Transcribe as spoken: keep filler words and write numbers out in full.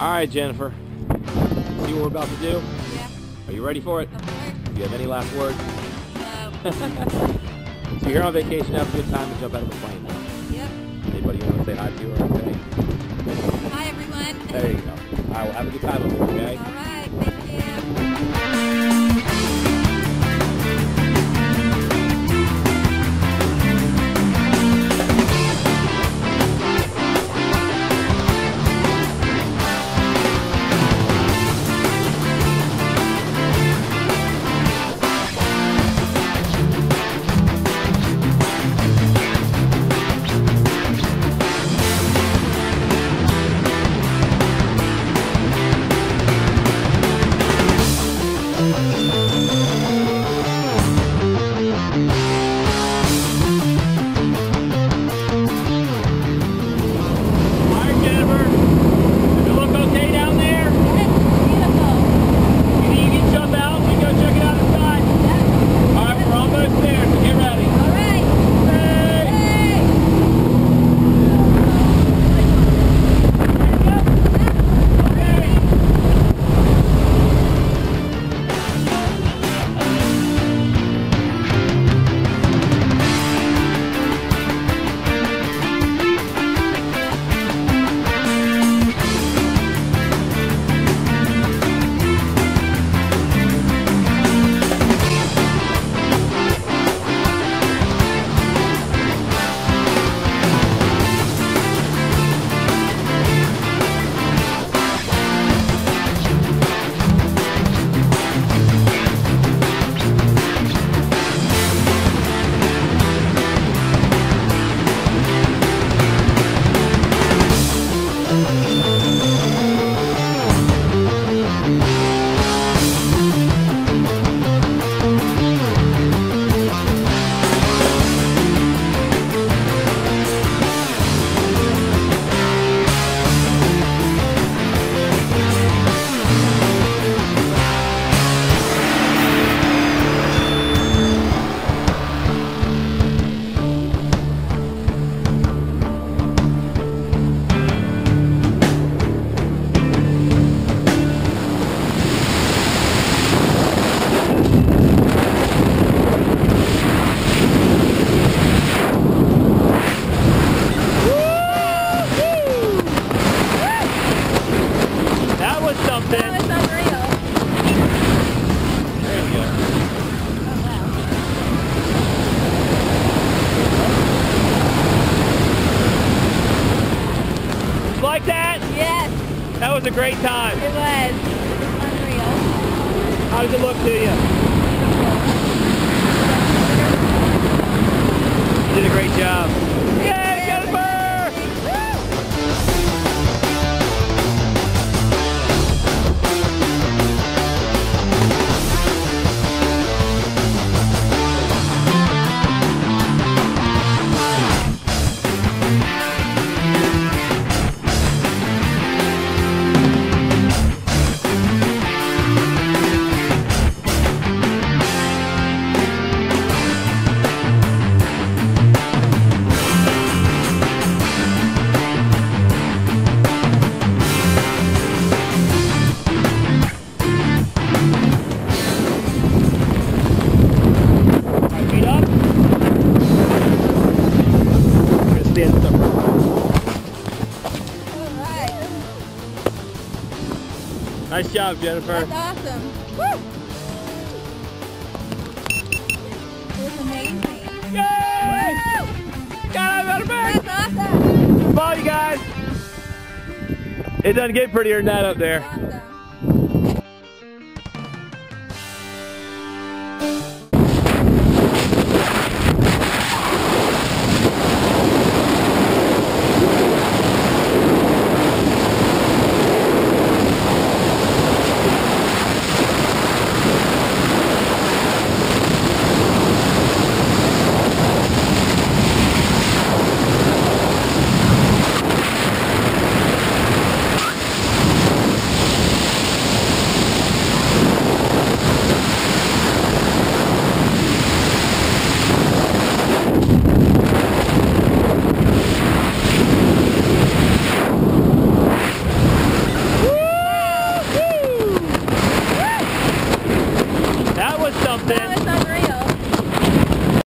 All right, Jennifer. See what we're about to do? Yeah. Are you ready for it? Okay. Do you have any last words? No. So you're on vacation, have a good time, and jump out of the plane. Yep. Anybody you want to say hi to or anything? Hi, everyone. There you go. All right, well, have a good time with me, okay? All right. Thank you. Like that? Yes. That was a great time. It was. Unreal. How does it look to you? You did a great job. Yay, Jennifer! Nice job, Jennifer. That's awesome. Woo! It was amazing. Yay! Woo! Got it, Jennifer! That's awesome. Come on, you guys. It doesn't get prettier than that up there. Awesome.